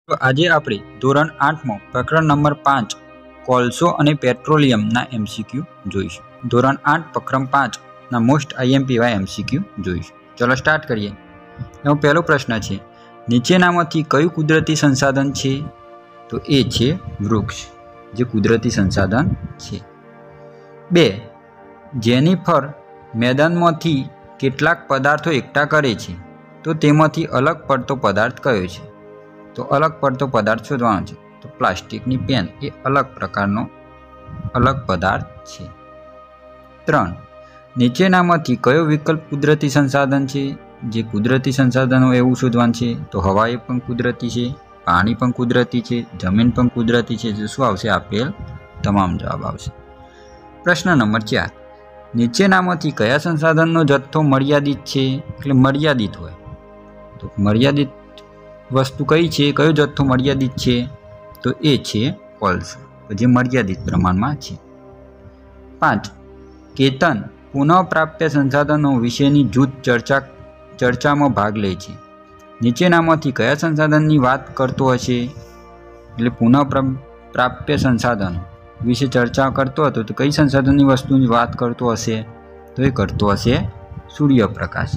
તો આજે આપણે ધોરણ 8માં પ્રકરણ નંબર 5 કોલસો અને પેટ્રોલિયમના એમસીક્યુ જોઈશું. ધોરણ 8 પ્રકરણ 5 ના મોસ્ટ આઈએમપીવાય એમસીક્યુ જોઈશું. ચલો સ્ટાર્ટ કરીએ. એનો પહેલો પ્રશ્ન છે, નીચેનામાંથી કયું કુદરતી સંસાધન છે? તો એ છે વૃક્ષ, જે કુદરતી સંસાધન છે. 2. જેનિફર મેદાનમાંથી કેટલાક પદાર્થો એકઠા કરે છે, તો તેમાંથી અલગ પડતો પદાર્થ કયો છે? તો અલગ પડતો પદાર્થ શોધવાનો છે. તો પ્લાસ્ટિકની પેન એ અલગ પ્રકારનો અલગ પદાર્થ છે. 3. નીચેનામાંથી કયો વિકલ્પ કુદરતી સંસાધન છે? જે કુદરતી સંસાધનો એવું શોધવાનું છે. તો હવા એ પણ કુદરતી છે, પાણી પણ કુદરતી છે, જમીન પણ કુદરતી છે. જે શું આવશે? આપેલ તમામ જવાબ આવશે. પ્રશ્ન નંબર 4. નીચેનામાંથી કયા સંસાધનનો જથ્થો મર્યાદિત છે? એટલે મર્યાદિત હોય. તો મર્યાદિત વસ્તુ કઈ છે? કયો જથ્થો મર્યાદિત છે? તો એ છે કોલસો, જે મર્યાદિત પ્રમાણમાં છે. 5. કેતન પુનઃપ્રાપ્ય સંસાધનો વિશેની જૂથ ચર્ચામાં ભાગ લે છે. નીચેનામાંથી કયા સંસાધનની વાત કરતો હશે? એટલે પુનઃપ્રાપ્ય સંસાધનો વિશે ચર્ચા કરતો હતો, તો કઈ સંસાધનની વસ્તુની વાત કરતો હશે? તો એ કરતો હશે સૂર્યપ્રકાશ,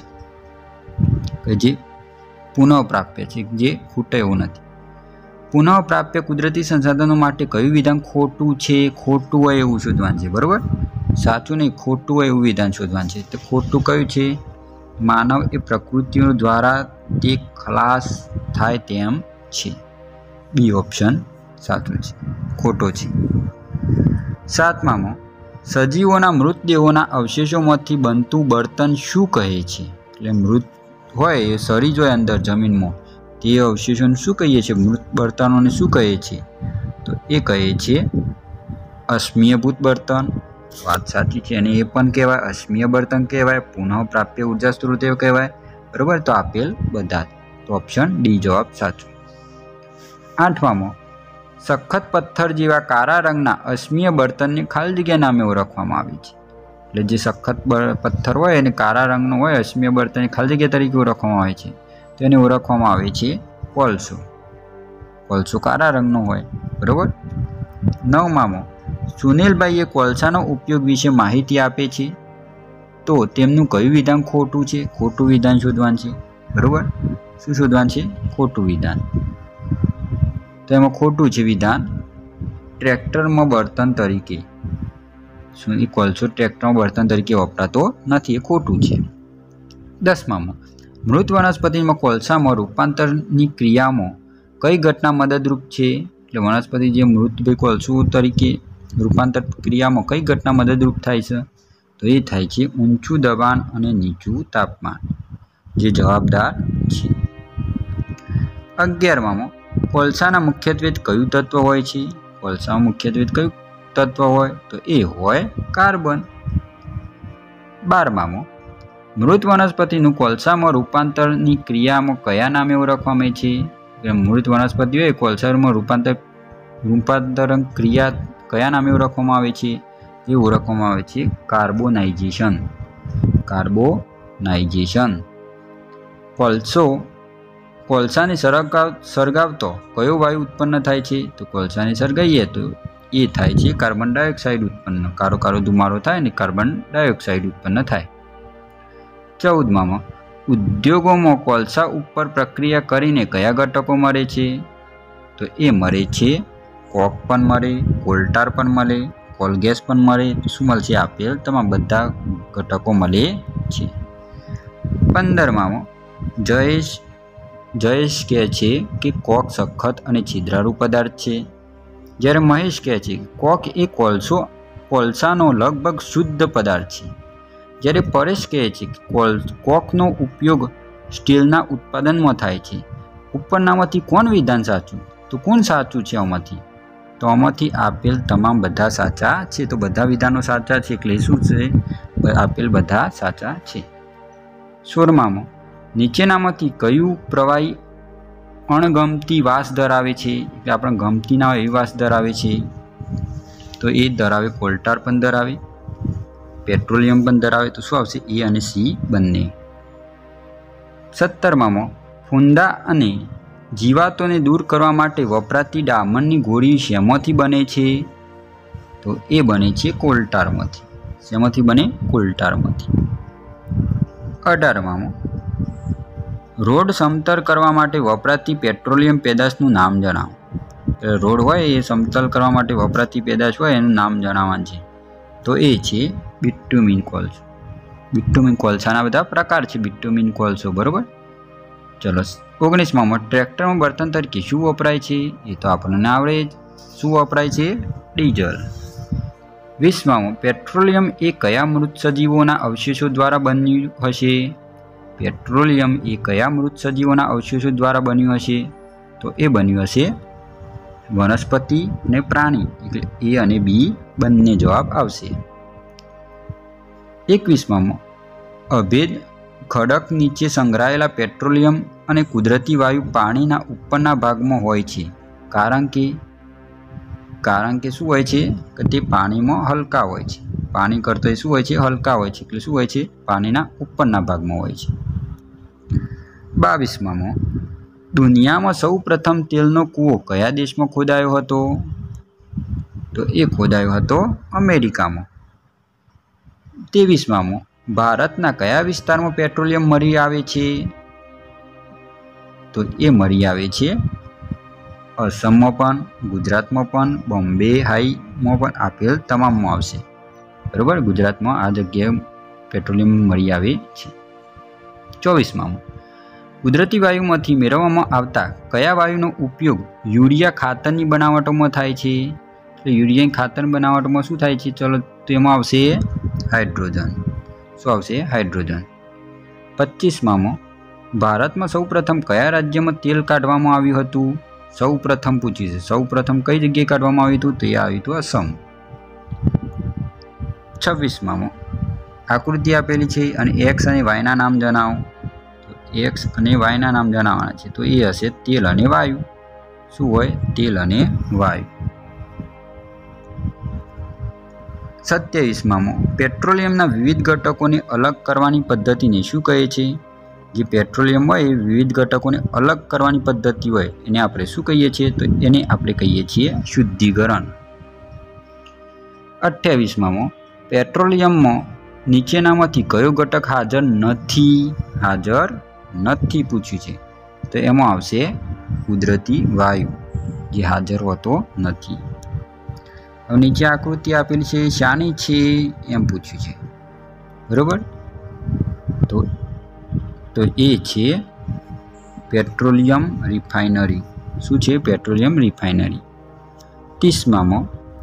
કે જે પુનઃપ્રાપ્ય છે, જે ખૂટે એવું નથી. પુનઃપ્રાપ્ય કુદરતી સંસાધનો માટે કયું વિધાન ખોટું છે? ખોટું હોય એવું શોધવાનું છે, બરાબર? સાચું નહીં, ખોટું હોય એવું વિધાન શોધવાનું છે. તો ખોટું કયું છે? માનવ એ પ્રકૃતિઓ દ્વારા તે ખલાસ થાય તેમ છે. બી ઓપ્શન સાચું છે, ખોટો છે. 7મામાં સજીવોના મૃતદેહોના અવશેષોમાંથી બનતું બળતણ શું કહે છે? એટલે મૃત હોય એ સરી જ હોય અંદર જમીનમાં, તે અવશેષોને શું કહીએ છીએ? મૃત બળતણોને શું કહે છે? તો એ કહે છે અશ્મિયભૂત બળતણ. વાત સાચી છે, અને એ પણ કહેવાય અશ્મિય બળતણ કહેવાય, પુનઃપ્રાપ્ય ઉર્જા સ્ત્રોત કહેવાય, બરાબર? તો આપેલ બધા, તો ઓપ્શન ડી જવાબ સાચો. 8મામાં સખત પથ્થર જેવા કાળા રંગના અશ્મિય બળતણને ખાલી જગ્યા નામે ઓળખવામાં આવે છે. એટલે જે સખત પથ્થર હોય અને કાળા રંગનો હોય અશ્મિય બળતણ ખાલી જગ્યા તરીકે ઓળખવામાં આવે છે, તો એને ઓળખવામાં આવે છે કોલસો. કોલસો કાળા રંગનો હોય, બરાબર? 9મામાં સુનિલભાઈએ કોલસાનો ઉપયોગ વિશે માહિતી આપે છે, તો તેમનું કયું વિધાન ખોટું છે? ખોટું વિધાન શોધવાનું છે, બરાબર? શું શોધવાનું છે? ખોટું વિધાન. તો એમાં ખોટું છે વિધાન, ટ્રેક્ટરમાં બળતણ તરીકે કોલસો ટ્રેક્ટરમાં બળતણ તરીકે વપરાતો નથી, એ ખોટું છે. 10મામાં મૃત વનસ્પતિમાં કોલસામાં રૂપાંતરની ક્રિયામાં કઈ ઘટના મદદરૂપ છે? એટલે વનસ્પતિ જે મૃત કોલસો તરીકે રૂપાંતર ક્રિયામાં કઈ ઘટના મદદરૂપ થાય છે? તો એ થાય છે ઊંચું દબાણ અને નીચું તાપમાન, જે જવાબદાર છે. 11મામાં કોલસાના મુખ્યત્વે કયું તત્વ હોય છે? કોલસામાં મુખ્યત્વે કયું તત્વ હોય? તો એ હોય કાર્બન. 12મામાં મૃત વનસ્પતિનું કોલસામાં રૂપાંતરની ક્રિયામાં કયા નામે ઓળખવામાં આવે છે? મૃત વનસ્પતિ હોય કોલસામાં રૂપાંતરણ ક્રિયા કયા નામે ઓળખવામાં આવે છે? એ ઓળખવામાં આવે છે કાર્બોનાઇઝેશન. કાર્બોનાઇઝેશન. કોલસાને સળગાવતો કયો વાયુ ઉત્પન્ન થાય છે? તો કોલસાને સળગાવીએ તો એ થાય છે કાર્બન ડાયોક્સાઇડ ઉત્પન્ન. કાળો કાળો ધુમાડો થાય ને કાર્બન ડાયોક્સાઇડ ઉત્પન્ન થાય. 14મામાં ઉદ્યોગોમાં કોલસા ઉપર પ્રક્રિયા કરીને કયા ઘટકો મળે છે? તો એ મળે છે કોક પણ મળે, કોલટાર પણ મળે, કોલગેસ પણ મળે. તો શું મળશે? આપેલ તમામ બધા ઘટકો મળે છે. 15મામાં જયેશ કહે છે કે કોક સખત અને છિદ્રાળુ પદાર્થ છે, જ્યારે મહેશ કહે છે કે કોક એ કોલસાનો લગભગ શુદ્ધ પદાર્થ છે. જ્યારે પરેશ કહે છે કે કોકનો ઉપયોગ સ્ટીલના ઉત્પાદનમાં થાય છે. ઉપરનામાંથી કોણ વિધાન સાચું? તો કોણ સાચું છે આમાંથી? તો આમાંથી આપેલ તમામ બધા સાચા છે. તો બધા વિધાનો સાચા છે, એટલે શું છે? આપેલ બધા સાચા છે. 16મામાં નીચેનામાંથી કયું પ્રવાહી અણગમતી વાસ ધરાવે છે? એટલે આપણે ગમતી ના હોય એવી વાસ ધરાવે છે. તો એ ધરાવે કોલટાર પણ ધરાવે, પેટ્રોલિયમ પણ ધરાવે. તો શું આવશે? એ અને સી બંને. 17મામાં ફૂંદા અને જીવાતોને દૂર કરવા માટે વપરાતી ડામરની ગોળી શેમાંથી બને છે? તો એ બને છે કોલટારમાંથી. શેમાંથી બને? કોલટારમાંથી. 18માં રોડ સમતલ કરવા માટે વપરાતી પેટ્રોલિયમ પેદાશનું નામ જણાવો. રોડ હોય એ સમતલ કરવા માટે વપરાતી પેદાશ હોય એનું નામ જણાવવાનું છે. તો એ છે બિટ્યુમિન કોલસો. બિટ્યુમિન કોલસાના બધા પ્રકાર છે બિટ્યુમિન કોલસો, બરોબર. ચલો 19માં ટ્રેક્ટરમાં બળતણ તરીકે શું વપરાય છે? એ તો આપણને આવડે જ. શું વપરાય છે? ડીઝલ. 20માં પેટ્રોલિયમ એ કયા મૃત સજીવોના અવશેષો દ્વારા બન્યું હશે? પેટ્રોલિયમ એ કયા મૃત સજીવોના અવશેષો દ્વારા બન્યું હશે? તો એ બન્યું હશે વનસ્પતિ અને પ્રાણી, એટલે એ અને બી બંને જવાબ આવશે. 21માં અભેદ ખડક નીચે સંગ્રહાયેલા પેટ્રોલિયમ અને કુદરતી વાયુ પાણીના ઉપરના ભાગમાં હોય છે, કારણ કે શું હોય છે કે તે પાણીમાં હલકા હોય છે. પાણી કરતાં શું હોય છે? હલકા હોય છે, એટલે શું હોય છે? પાણીના ઉપરના ભાગમાં હોય છે. 22માં દુનિયામાં સૌ પ્રથમ તેલનો કૂવો કયા દેશમાં ખોદાયો હતો? તો એ ખોદાયો હતો અમેરિકામાં. 23માં ભારતના કયા વિસ્તારમાં પેટ્રોલિયમ મળી આવે છે? તો એ મળી આવે છે અસમમાં પણ, ગુજરાતમાં પણ, બોમ્બે હાઈમાં પણ આપેલ તમામમાં આવશે, બરાબર. ગુજરાતમાં આ જગ્યાએ પેટ્રોલિયમ મળી આવે છે. 24માં કુદરતી વાયુમાંથી મેળવવામાં આવતા કયા વાયુનો ઉપયોગ યુરિયા ખાતરની બનાવટમાં થાય છે? તો યુરિયા ખાતર બનાવટમાં શું થાય છે? ચલો, તો એમાં આવશે હાઇડ્રોજન. શું આવશે? હાઇડ્રોજન. 25માં ભારતમાં સૌપ્રથમ કયા રાજ્યમાં તેલ કાઢવામાં આવ્યું હતું? સૌપ્રથમ પૂછ્યું છે. સૌપ્રથમ કઈ જગ્યાએ કાઢવામાં આવ્યું હતું? તો એ આવ્યું હતું અસમ. 26માં આકૃતિ આપેલી છે અને એક્સ અને વાયના નામ જણાવો. તો એક્સ અને વાયના નામ જણાવવાના છે. તો એ હશે તેલ અને વાયુ. શું હોય? તેલ અને વાયુ. 27માં પેટ્રોલિયમના વિવિધ ઘટકોને અલગ કરવાની પદ્ધતિને શું કહે છે? જે પેટ્રોલિયમ હોય એ વિવિધ ઘટકોને અલગ કરવાની પદ્ધતિ હોય એને આપણે શું કહીએ છીએ? તો એને આપણે કહીએ છીએ શુદ્ધિકરણ. 28માં પેટ્રોલિયમમાં નીચેનામાંથી કયો ઘટક હાજર નથી પૂછ્યું છે? તો એમાં આવશે કુદરતી વાયુ, જે હાજર હોતો નથી. હવે નીચે આકૃતિ આપેલી છે, શાની છે એમ પૂછ્યું છે, બરોબર. તો એ છે પેટ્રોલિયમ રિફાઇનરી. શું છે? Petroleum refinery. 30માં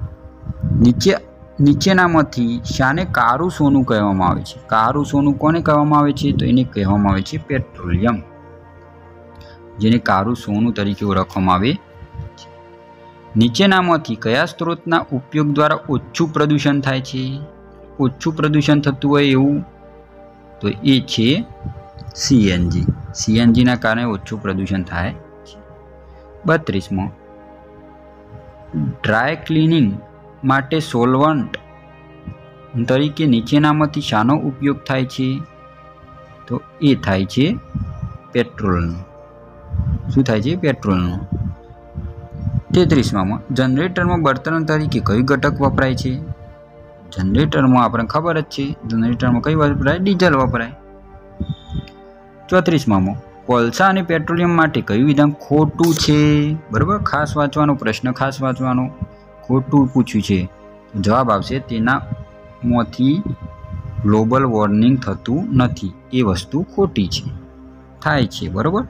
નીચેનામાંથી શાને કાળું સોનું કહેવામાં આવે છે? કાળું સોનું કોને કહેવામાં આવે છે? તો એને કહેવામાં આવે છે પેટ્રોલિયમ, જેને કાળું સોનું તરીકે ઓળખવામાં આવે છે. નીચેનામાંથી કયા સ્ત્રોતના ઉપયોગ દ્વારા ઓછું પ્રદૂષણ થાય છે? ઓછું પ્રદૂષણ થતું હોય એવું? તો એ છે સીએનજી. સીએનજીના કારણે ઓછું પ્રદૂષણ થાય છે. 32માં ડ્રાય ક્લિનિંગ માટે સોલવન્ટ તરીકે નીચેનામાંથી શાનો ઉપયોગ થાય છે? તો એ થાય છે પેટ્રોલનો. શું થાય છે? પેટ્રોલનો. 33માં જનરેટરમાં બળતણ તરીકે કયું ઘટક વપરાય છે? જનરેટરમાં આપણે ખબર જ છે, જનરેટરમાં કઈ વપરાય? ડીઝલ વપરાય. 34માં કોલસા અને પેટ્રોલિયમ માટે કયું વિધાન ખોટું છે? બરાબર, ખાસ વાંચવાનો પ્રશ્ન, ખાસ વાંચવાનો. ખોટું પૂછ્યું છે, જવાબ આવશે તેનામાંથી ગ્લોબલ વોર્મિંગ થતું નથી. એ વસ્તુ ખોટી છે, થાય છે, બરાબર.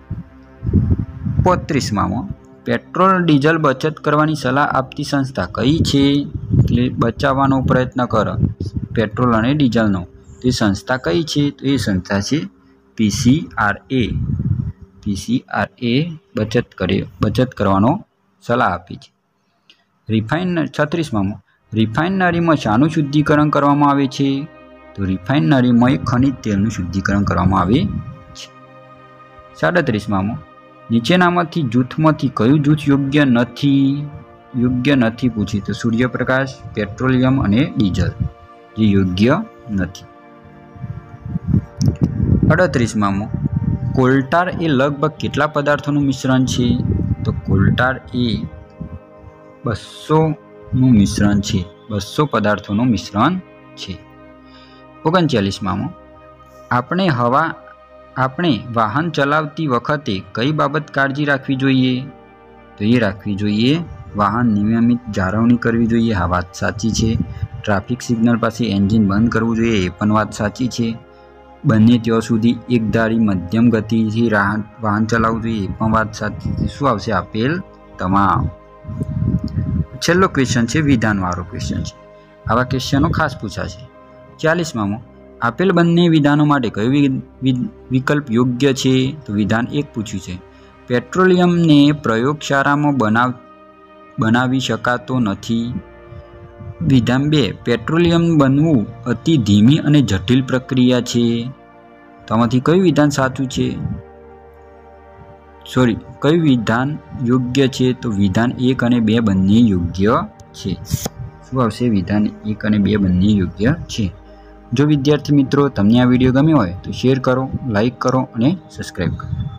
35માં પેટ્રોલ ડીઝલ બચત કરવાની સલાહ આપતી સંસ્થા કઈ છે? એટલે બચાવવાનો પ્રયત્ન કરો પેટ્રોલ અને ડીઝલનો. તો એ સંસ્થા કઈ છે? તો એ સંસ્થા છે PCRA. PCRA બચત કરવાનો સલાહ આપી છે. 36માં રિફાઇનરીમાં શાનું શુદ્ધિકરણ કરવામાં આવે છે? તો રિફાઇનરીમાં ખનિજ તેલનું શુદ્ધિકરણ કરવામાં આવે છે. 37માં નીચેનામાંથી જૂથમાંથી કયું જૂથ યોગ્ય નથી પૂછ્યું? તો સૂર્યપ્રકાશ, પેટ્રોલિયમ અને ડીઝલ, જે યોગ્ય નથી. 38માં કોલટાર એ લગભગ કેટલા પદાર્થોનું મિશ્રણ છે? તો કોલટાર એ 200નું મિશ્રણ છે, 200 પદાર્થોનું મિશ્રણ છે. 39માં આપણે વાહન ચલાવતી વખતે કઈ બાબત કાળજી રાખવી જોઈએ? તો એ રાખવી જોઈએ વાહન નિયમિત જાળવણી કરવી જોઈએ. આ વાત સાચી છે. ટ્રાફિક સિગ્નલ પાસે એન્જિન બંધ કરવું જોઈએ, એ પણ વાત સાચી છે. બને ત્યાં સુધી એકધારી મધ્યમ ગતિથી વાહન ચલાવવું જોઈએ, એ પણ વાત સાચી છે. શું આવશે? આપેલ તમામ. છેલ્લો ક્વેશ્ચન છે વિધાનવાળો ક્વેશ્ચન છે. આવા ક્વેશ્ચનો ખાસ પૂછાશે. 40માં આપેલ બંને વિધાનો માટે કયું વિકલ્પ યોગ્ય છે? તો વિધાન 1 પૂછ્યું છે, પેટ્રોલિયમને પ્રયોગશાળામાં બનાવી શકાતો નથી. વિધાન 2, પેટ્રોલિયમ બનવું અતિ ધીમી અને જટિલ પ્રક્રિયા છે. તો આમાંથી કયું વિધાન સાચું છે? કયું વિધાન યોગ્ય છે? તો વિધાન 1 અને 2 બંને યોગ્ય છે. શું આવશે? વિધાન 1 અને 2 બંને યોગ્ય છે. જો વિદ્યાર્થી મિત્રો તમને આ વિડીયો ગમ્યો હોય તો શેર કરો, લાઈક કરો અને સબસ્ક્રાઈબ કરો.